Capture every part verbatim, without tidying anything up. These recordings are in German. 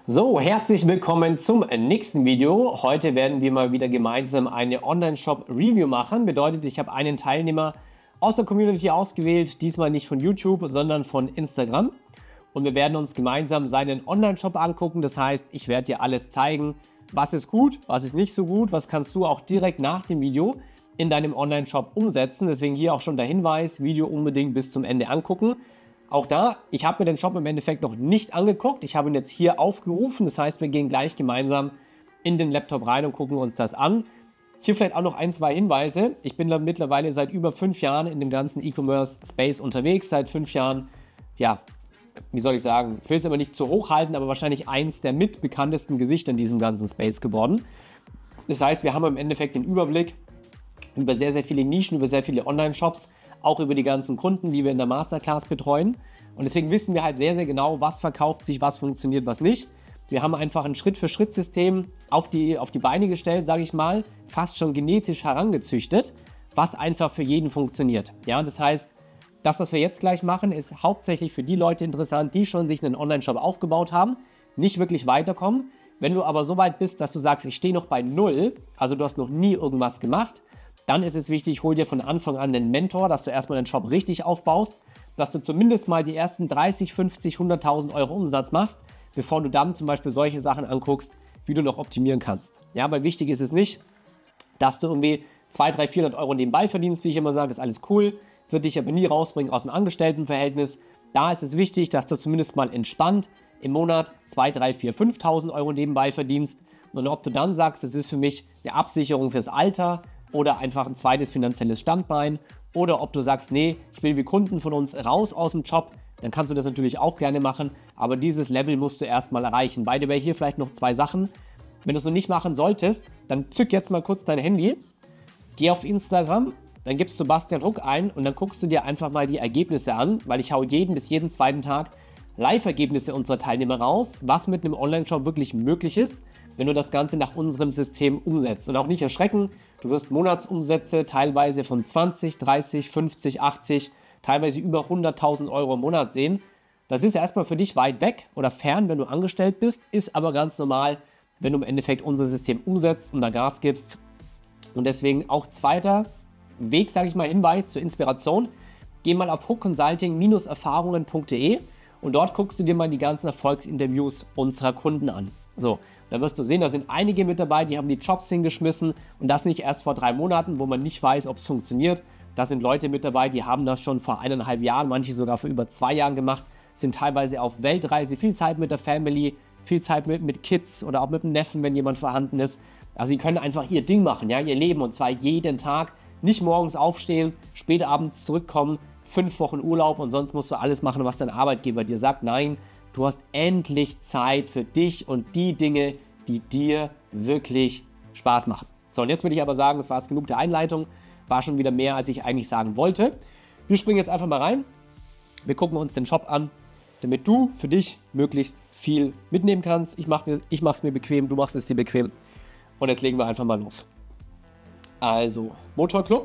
So, herzlich willkommen zum nächsten Video. Heute werden wir mal wieder gemeinsam eine Online-Shop-Review machen. Bedeutet, ich habe einen Teilnehmer aus der Community ausgewählt, diesmal nicht von YouTube, sondern von Instagram. Und wir werden uns gemeinsam seinen Online-Shop angucken. Das heißt, ich werde dir alles zeigen, was ist gut, was ist nicht so gut, was kannst du auch direkt nach dem Video in deinem Online-Shop umsetzen. Deswegen hier auch schon der Hinweis, Video unbedingt bis zum Ende angucken. Auch da, ich habe mir den Shop im Endeffekt noch nicht angeguckt. Ich habe ihn jetzt hier aufgerufen. Das heißt, wir gehen gleich gemeinsam in den Laptop rein und gucken uns das an. Hier vielleicht auch noch ein, zwei Hinweise. Ich bin da mittlerweile seit über fünf Jahren in dem ganzen E-Commerce-Space unterwegs. Seit fünf Jahren, ja, wie soll ich sagen, ich will es aber nicht zu hoch halten, aber wahrscheinlich eins der mitbekanntesten Gesichter in diesem ganzen Space geworden. Das heißt, wir haben im Endeffekt den Überblick über sehr, sehr viele Nischen, über sehr viele Online-Shops, auch über die ganzen Kunden, die wir in der Masterclass betreuen. Und deswegen wissen wir halt sehr, sehr genau, was verkauft sich, was funktioniert, was nicht. Wir haben einfach ein Schritt-für-Schritt-System auf die, auf die Beine gestellt, sage ich mal, fast schon genetisch herangezüchtet, was einfach für jeden funktioniert. Ja, das heißt, das, was wir jetzt gleich machen, ist hauptsächlich für die Leute interessant, die schon sich einen Online-Shop aufgebaut haben, nicht wirklich weiterkommen. Wenn du aber so weit bist, dass du sagst, ich stehe noch bei Null, also du hast noch nie irgendwas gemacht, dann ist es wichtig, hol dir von Anfang an einen Mentor, dass du erstmal den Shop richtig aufbaust, dass du zumindest mal die ersten dreißig, fünfzig, hunderttausend Euro Umsatz machst, bevor du dann zum Beispiel solche Sachen anguckst, wie du noch optimieren kannst. Ja, weil wichtig ist es nicht, dass du irgendwie zweihundert, dreihundert, vierhundert Euro nebenbei verdienst, wie ich immer sage, das ist alles cool, wird dich aber nie rausbringen aus dem Angestelltenverhältnis. Da ist es wichtig, dass du zumindest mal entspannt im Monat zweitausend, dreitausend, viertausend, fünftausend Euro nebenbei verdienst. Und ob du dann sagst, das ist für mich eine Absicherung fürs Alter, oder einfach ein zweites finanzielles Standbein, oder ob du sagst, nee, ich will wie Kunden von uns raus aus dem Job, dann kannst du das natürlich auch gerne machen, aber dieses Level musst du erstmal erreichen. By the way, hier vielleicht noch zwei Sachen. Wenn du es noch nicht machen solltest, dann zück jetzt mal kurz dein Handy, geh auf Instagram, dann gibst du Bastian Huck ein und dann guckst du dir einfach mal die Ergebnisse an, weil ich hau jeden bis jeden zweiten Tag Live-Ergebnisse unserer Teilnehmer raus, was mit einem Online-Shop wirklich möglich ist, wenn du das Ganze nach unserem System umsetzt. Und auch nicht erschrecken, du wirst Monatsumsätze teilweise von zwanzig, dreißig, fünfzig, achtzig, teilweise über hunderttausend Euro im Monat sehen. Das ist ja erstmal für dich weit weg oder fern, wenn du angestellt bist, ist aber ganz normal, wenn du im Endeffekt unser System umsetzt und da Gas gibst. Und deswegen auch zweiter Weg, sage ich mal, Hinweis zur Inspiration. Geh mal auf hook consulting erfahrungen punkt de und dort guckst du dir mal die ganzen Erfolgsinterviews unserer Kunden an. So, da wirst du sehen, da sind einige mit dabei, die haben die Jobs hingeschmissen und das nicht erst vor drei Monaten, wo man nicht weiß, ob es funktioniert. Da sind Leute mit dabei, die haben das schon vor eineinhalb Jahren, manche sogar vor über zwei Jahren gemacht, sind teilweise auf Weltreise, viel Zeit mit der Family, viel Zeit mit, mit Kids oder auch mit dem Neffen, wenn jemand vorhanden ist. Also sie können einfach ihr Ding machen, ja, ihr Leben und zwar jeden Tag, nicht morgens aufstehen, spät abends zurückkommen, fünf Wochen Urlaub und sonst musst du alles machen, was dein Arbeitgeber dir sagt. Nein, du hast endlich Zeit für dich und die Dinge, die dir wirklich Spaß machen. So, und jetzt würde ich aber sagen, das war es genug der Einleitung. War schon wieder mehr, als ich eigentlich sagen wollte. Wir springen jetzt einfach mal rein. Wir gucken uns den Shop an, damit du für dich möglichst viel mitnehmen kannst. Ich mache es mir bequem, du machst es dir bequem. Und jetzt legen wir einfach mal los. Also, Motorclub.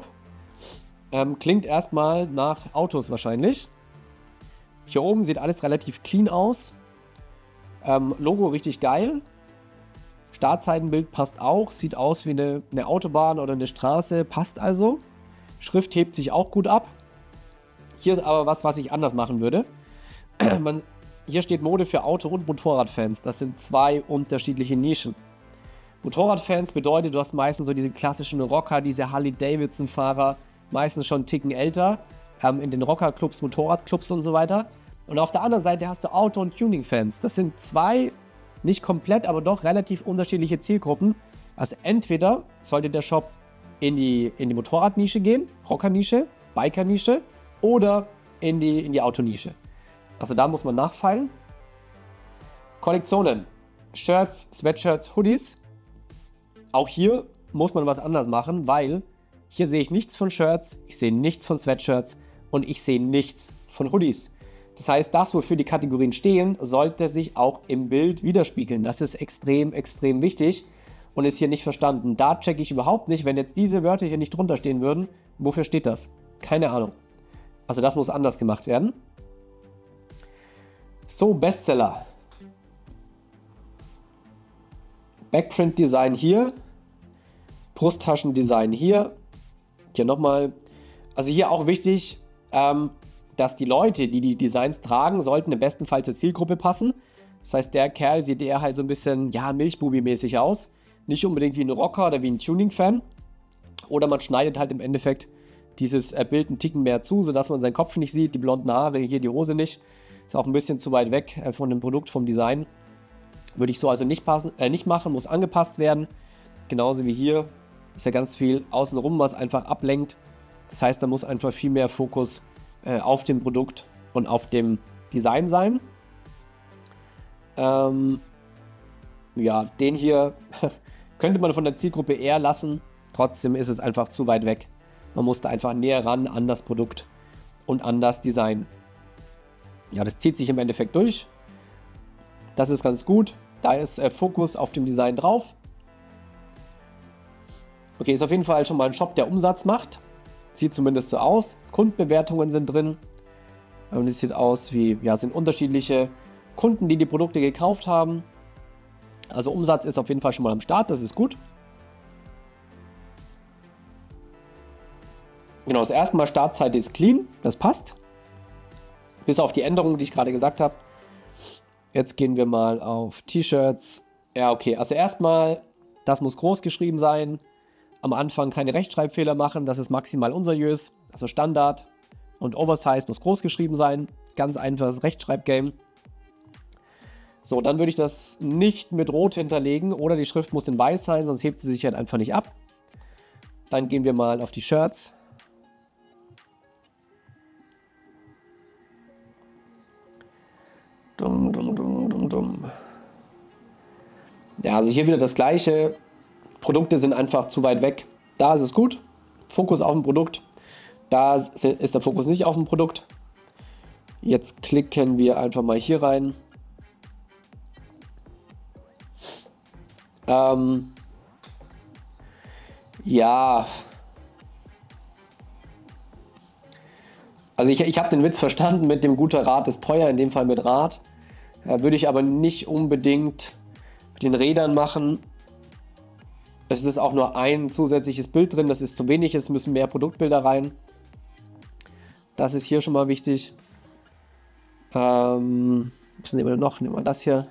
Ähm, klingt erstmal nach Autos wahrscheinlich. Hier oben sieht alles relativ clean aus. Ähm, Logo richtig geil. Startseitenbild passt auch. Sieht aus wie eine, eine Autobahn oder eine Straße. Passt also. Schrift hebt sich auch gut ab. Hier ist aber was, was ich anders machen würde. Man, hier steht Mode für Auto- und Motorradfans. Das sind zwei unterschiedliche Nischen. Motorradfans bedeutet, du hast meistens so diese klassischen Rocker, diese Harley-Davidson-Fahrer, meistens schon einen Ticken älter, haben in den Rockerclubs, Motorradclubs und so weiter. Und auf der anderen Seite hast du Auto- und Tuning-Fans. Das sind zwei, nicht komplett, aber doch relativ unterschiedliche Zielgruppen. Also entweder sollte der Shop in die, in die Motorradnische gehen, Rockernische, Bikernische, oder in die, in die Autonische. Also da muss man nachfeilen. Kollektionen, Shirts, Sweatshirts, Hoodies. Auch hier muss man was anders machen, weil hier sehe ich nichts von Shirts, ich sehe nichts von Sweatshirts und ich sehe nichts von Hoodies. Das heißt, das, wofür die Kategorien stehen, sollte sich auch im Bild widerspiegeln. Das ist extrem, extrem wichtig und ist hier nicht verstanden. Da checke ich überhaupt nicht, wenn jetzt diese Wörter hier nicht drunter stehen würden, wofür steht das? Keine Ahnung. Also das muss anders gemacht werden. So, Bestseller. Backprint-Design hier, Brusttaschendesign hier, hier nochmal. Also hier auch wichtig, ähm, dass die Leute, die die Designs tragen, sollten im besten Fall zur Zielgruppe passen. Das heißt, der Kerl sieht eher halt so ein bisschen, ja, Milchbubi-mäßig aus. Nicht unbedingt wie ein Rocker oder wie ein Tuning-Fan. Oder man schneidet halt im Endeffekt dieses äh, Bild einen Ticken mehr zu, sodass man seinen Kopf nicht sieht, die blonden Haare, hier die Hose nicht. Ist auch ein bisschen zu weit weg äh, von dem Produkt, vom Design. Würde ich so also nicht, passen, äh, nicht machen, muss angepasst werden. Genauso wie hier ist ja ganz viel außenrum, was einfach ablenkt. Das heißt, da muss einfach viel mehr Fokus äh, auf dem Produkt und auf dem Design sein. Ähm, ja, den hier könnte man von der Zielgruppe eher lassen. Trotzdem ist es einfach zu weit weg. Man musste einfach näher ran an das Produkt und an das Design. Ja, das zieht sich im Endeffekt durch. Das ist ganz gut. Da ist äh, Fokus auf dem Design drauf. Okay, ist auf jeden Fall schon mal ein Shop, der Umsatz macht. Sieht zumindest so aus. Kundenbewertungen sind drin. Und es sieht aus wie, ja, sind unterschiedliche Kunden, die die Produkte gekauft haben. Also Umsatz ist auf jeden Fall schon mal am Start, das ist gut. Genau, das erste Mal Startseite ist clean, das passt. Bis auf die Änderungen, die ich gerade gesagt habe. Jetzt gehen wir mal auf T-Shirts. Ja, okay, also erstmal, das muss groß geschrieben sein. Am Anfang keine Rechtschreibfehler machen, das ist maximal unseriös. Also Standard und Oversize muss groß geschrieben sein. Ganz einfaches Rechtschreibgame. So, dann würde ich das nicht mit Rot hinterlegen oder die Schrift muss in Weiß sein, sonst hebt sie sich halt einfach nicht ab. Dann gehen wir mal auf die Shirts. Dumm, dumm, dumm, dumm, dumm. Ja, also hier wieder das gleiche. Produkte sind einfach zu weit weg. Da ist es gut. Fokus auf dem Produkt. Da ist der Fokus nicht auf dem Produkt. Jetzt klicken wir einfach mal hier rein. Ähm, ja. Also ich, ich habe den Witz verstanden mit dem guter Rat ist teuer, in dem Fall mit Rad. Äh, würde ich aber nicht unbedingt mit den Rädern machen. Es ist auch nur ein zusätzliches Bild drin, das ist zu wenig, es müssen mehr Produktbilder rein. Das ist hier schon mal wichtig. Ähm, was nehmen wir noch? Nehmen wir das hier.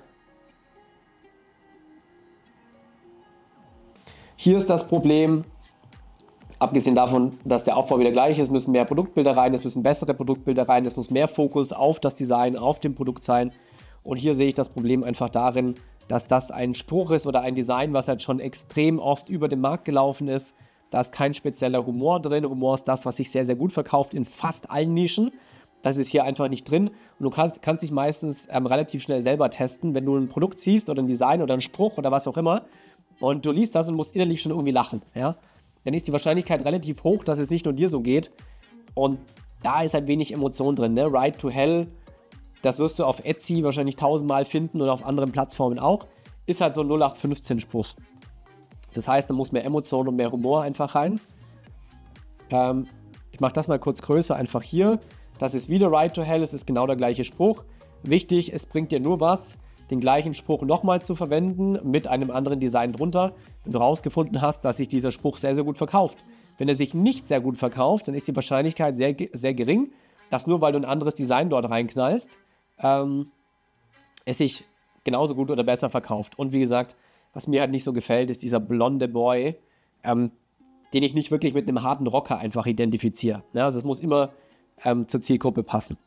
Hier ist das Problem, abgesehen davon, dass der Aufbau wieder gleich ist, müssen mehr Produktbilder rein, es müssen bessere Produktbilder rein, es muss mehr Fokus auf das Design, auf dem Produkt sein. Und hier sehe ich das Problem einfach darin, dass das ein Spruch ist oder ein Design, was halt schon extrem oft über den Markt gelaufen ist. Da ist kein spezieller Humor drin. Humor ist das, was sich sehr, sehr gut verkauft in fast allen Nischen. Das ist hier einfach nicht drin. Und du kannst, kannst dich meistens ähm, relativ schnell selber testen, wenn du ein Produkt siehst oder ein Design oder einen Spruch oder was auch immer und du liest das und musst innerlich schon irgendwie lachen. Ja? Dann ist die Wahrscheinlichkeit relativ hoch, dass es nicht nur dir so geht. Und da ist halt wenig Emotion drin. Ne? Ride to Hell, das wirst du auf Etsy wahrscheinlich tausendmal finden und auf anderen Plattformen auch. Ist halt so ein null acht fünfzehn Spruch. Das heißt, da muss mehr Emotion und mehr Humor einfach rein. Ähm, ich mache das mal kurz größer, einfach hier. Das ist wieder Ride to Hell, es ist genau der gleiche Spruch. Wichtig, es bringt dir nur was, den gleichen Spruch nochmal zu verwenden, mit einem anderen Design drunter, wenn du herausgefunden hast, dass sich dieser Spruch sehr, sehr gut verkauft. Wenn er sich nicht sehr gut verkauft, dann ist die Wahrscheinlichkeit sehr, sehr gering, dass nur weil du ein anderes Design dort reinknallst, ähm, es sich genauso gut oder besser verkauft. Und wie gesagt, was mir halt nicht so gefällt, ist dieser blonde Boy, ähm, den ich nicht wirklich mit einem harten Rocker einfach identifiziere. Ja, also es muss immer ähm, zur Zielgruppe passen.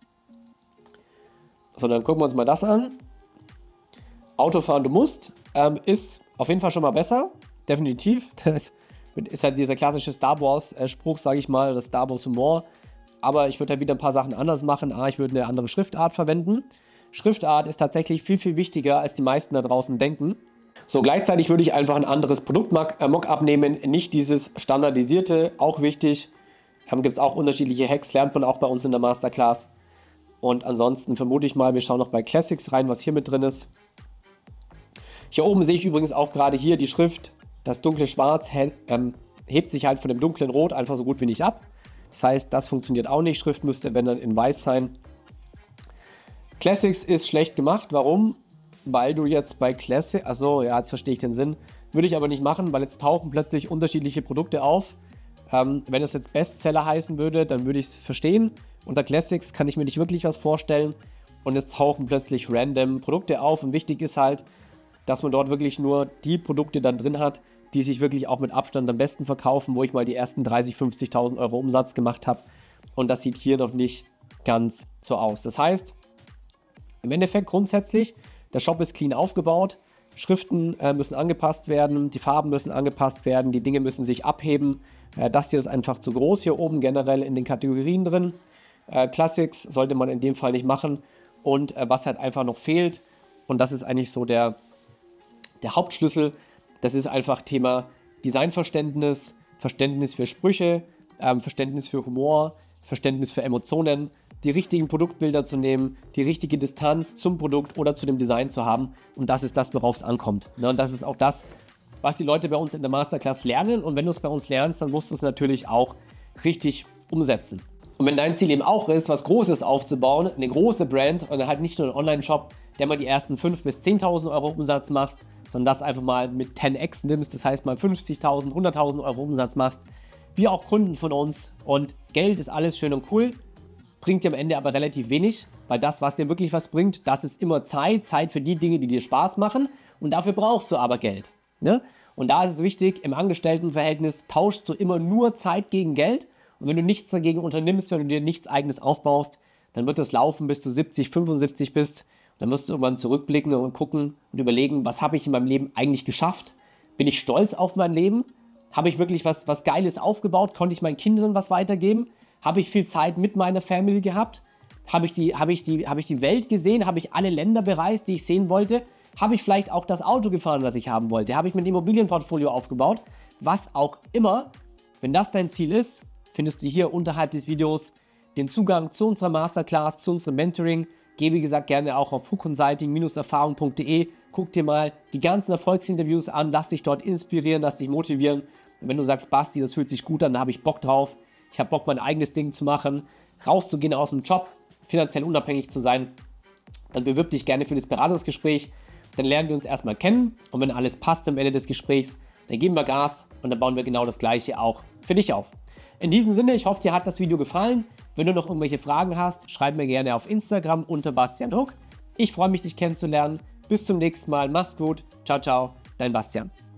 So, dann gucken wir uns mal das an. Autofahren du musst, ähm, ist auf jeden Fall schon mal besser, definitiv. Das ist halt dieser klassische Star Wars äh, Spruch, sage ich mal, das Star Wars Humor. Aber ich würde halt wieder ein paar Sachen anders machen. A, ich würde eine andere Schriftart verwenden. Schriftart ist tatsächlich viel, viel wichtiger, als die meisten da draußen denken. So, gleichzeitig würde ich einfach ein anderes Produkt-Mockup nehmen, nicht dieses standardisierte, auch wichtig. Ähm, Gibt es auch unterschiedliche Hacks, lernt man auch bei uns in der Masterclass. Und ansonsten vermute ich mal, wir schauen noch bei Classics rein, was hier mit drin ist. Hier oben sehe ich übrigens auch gerade hier die Schrift, das dunkle Schwarz ähm, hebt sich halt von dem dunklen Rot einfach so gut wie nicht ab. Das heißt, das funktioniert auch nicht. Schrift müsste, wenn dann, in Weiß sein. Classics ist schlecht gemacht. Warum? weil du jetzt bei Classic, achso, ja, jetzt verstehe ich den Sinn, würde ich aber nicht machen, weil jetzt tauchen plötzlich unterschiedliche Produkte auf. Ähm, wenn es jetzt Bestseller heißen würde, dann würde ich es verstehen. Unter Classics kann ich mir nicht wirklich was vorstellen und es tauchen plötzlich random Produkte auf und wichtig ist halt, dass man dort wirklich nur die Produkte dann drin hat, die sich wirklich auch mit Abstand am besten verkaufen, wo ich mal die ersten dreißig, fünfzigtausend Euro Umsatz gemacht habe und das sieht hier noch nicht ganz so aus. Das heißt, im Endeffekt grundsätzlich, der Shop ist clean aufgebaut, Schriften äh, müssen angepasst werden, die Farben müssen angepasst werden, die Dinge müssen sich abheben. Äh, das hier ist einfach zu groß hier oben generell in den Kategorien drin. Äh, Classics sollte man in dem Fall nicht machen und äh, was halt einfach noch fehlt und das ist eigentlich so der, der Hauptschlüssel, das ist einfach Thema Designverständnis, Verständnis für Sprüche, ähm, Verständnis für Humor, Verständnis für Emotionen, die richtigen Produktbilder zu nehmen, die richtige Distanz zum Produkt oder zu dem Design zu haben und das ist das, worauf es ankommt. Ne? Und das ist auch das, was die Leute bei uns in der Masterclass lernen und wenn du es bei uns lernst, dann musst du es natürlich auch richtig umsetzen. Und wenn dein Ziel eben auch ist, was Großes aufzubauen, eine große Brand und halt nicht nur einen Online-Shop, der mal die ersten fünftausend bis zehntausend Euro Umsatz machst, sondern das einfach mal mit zehn x nimmst, das heißt mal fünfzigtausend, hunderttausend Euro Umsatz machst, wie auch Kunden von uns und Geld ist alles schön und cool, bringt dir am Ende aber relativ wenig, weil das, was dir wirklich was bringt, das ist immer Zeit, Zeit für die Dinge, die dir Spaß machen und dafür brauchst du aber Geld. Ne? Und da ist es wichtig, im Angestelltenverhältnis tauschst du immer nur Zeit gegen Geld und wenn du nichts dagegen unternimmst, wenn du dir nichts Eigenes aufbaust, dann wird das laufen, bis du siebzig, fünfundsiebzig bist. Dann wirst du irgendwann zurückblicken und gucken und überlegen, was habe ich in meinem Leben eigentlich geschafft? Bin ich stolz auf mein Leben? Habe ich wirklich was, was Geiles aufgebaut? Konnte ich meinen Kindern was weitergeben? Habe ich viel Zeit mit meiner Family gehabt? Habe ich die, habe ich die, habe ich die Welt gesehen? Habe ich alle Länder bereist, die ich sehen wollte? Habe ich vielleicht auch das Auto gefahren, das ich haben wollte? Habe ich mein Immobilienportfolio aufgebaut? Was auch immer. Wenn das dein Ziel ist, findest du hier unterhalb des Videos den Zugang zu unserer Masterclass, zu unserem Mentoring. Geh, wie gesagt, gerne auch auf huconsulting erfahrung punkt de. Guck dir mal die ganzen Erfolgsinterviews an, lass dich dort inspirieren, lass dich motivieren. Und wenn du sagst, Basti, das fühlt sich gut an, da habe ich Bock drauf, ich habe Bock, mein eigenes Ding zu machen, rauszugehen aus dem Job, finanziell unabhängig zu sein, dann bewirb dich gerne für das Beratungsgespräch. Dann lernen wir uns erstmal kennen und wenn alles passt am Ende des Gesprächs, dann geben wir Gas und dann bauen wir genau das Gleiche auch für dich auf. In diesem Sinne, ich hoffe, dir hat das Video gefallen. Wenn du noch irgendwelche Fragen hast, schreib mir gerne auf Instagram unter Bastian Huck. Ich freue mich, dich kennenzulernen. Bis zum nächsten Mal. Mach's gut. Ciao, ciao. Dein Bastian.